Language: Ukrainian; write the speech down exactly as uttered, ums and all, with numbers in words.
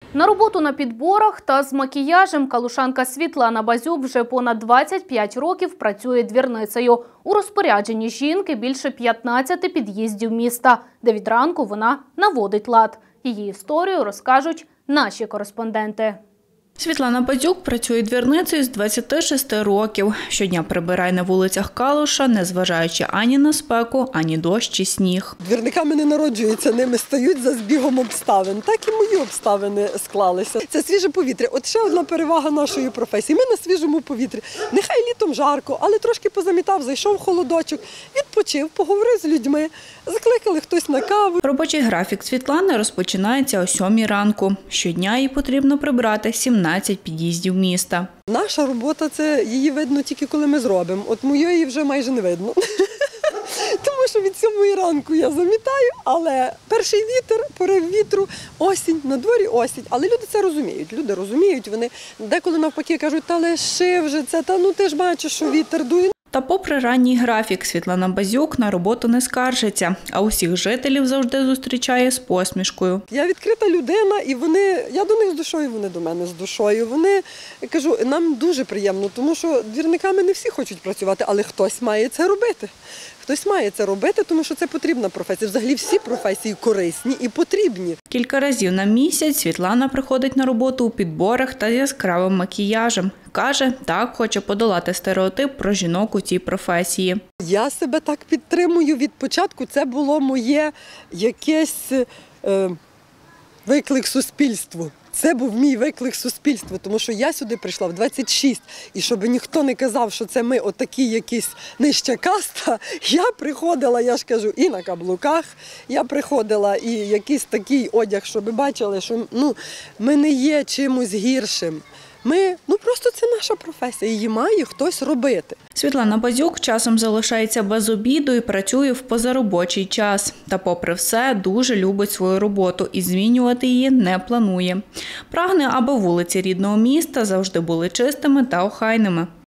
На роботу на підборах та з макіяжем калушанка Світлана Базюк вже понад двадцять п'ять років працює двірницею. У розпорядженні жінки більше п'ятнадцяти під'їздів міста, де від ранку вона наводить лад. Її історію розкажуть наші кореспонденти. Світлана Базюк працює двірницею з двадцяти шести років. Щодня прибирає на вулицях Калуша, незважаючи ані на спеку, ані дощ чи сніг. Двірниками не народжуються, ними стають за збігом обставин. Так і мої обставини склалися. Це свіже повітря. От ще одна перевага нашої професії. Ми на свіжому повітрі. Нехай літом жарко, але трошки позамітав, зайшов холодочок, відпочив, поговорив з людьми, закликали хтось на каву. Робочий графік Світлани розпочинається о сьомій ранку. Щодня їй потрібно прибрати сімнадцять під'їздів міста. Наша робота, це її видно тільки коли ми зробимо. От моєї вже майже не видно. Тому що від сьомої ранку я замітаю, але перший вітер, порив вітру, осінь, на дворі осінь. Але люди це розуміють. Люди розуміють, вони деколи навпаки кажуть, та лиши вже це, та ну ти ж бачиш, що вітер дує. Та попри ранній графік, Світлана Базюк на роботу не скаржиться, а усіх жителів завжди зустрічає з посмішкою. Я відкрита людина, і вони, я до них з душою, вони до мене з душою. Вони, я кажу, нам дуже приємно, тому що двірниками не всі хочуть працювати, але хтось має це робити. Хтось має це робити, тому що це потрібна професія. Взагалі всі професії корисні і потрібні. Кілька разів на місяць Світлана приходить на роботу у підборах та яскравим макіяжем. Каже, так хоче подолати стереотип про жінок у цій професії. Я себе так підтримую від початку. Це було моє якесь е, виклик суспільству. Це був мій виклик суспільству, тому що я сюди прийшла в двадцять шість, і щоб ніхто не казав, що це ми отакі якісь нижча каста, я приходила, я ж кажу, і на каблуках, я приходила і якийсь такий одяг, щоб бачили, що ну, ми не є чимось гіршим. Ми, ну просто це наша професія, її має хтось робити. Світлана Базюк часом залишається без обіду і працює в позаробочий час. Та попри все, дуже любить свою роботу і змінювати її не планує. Прагне, аби вулиці рідного міста завжди були чистими та охайними.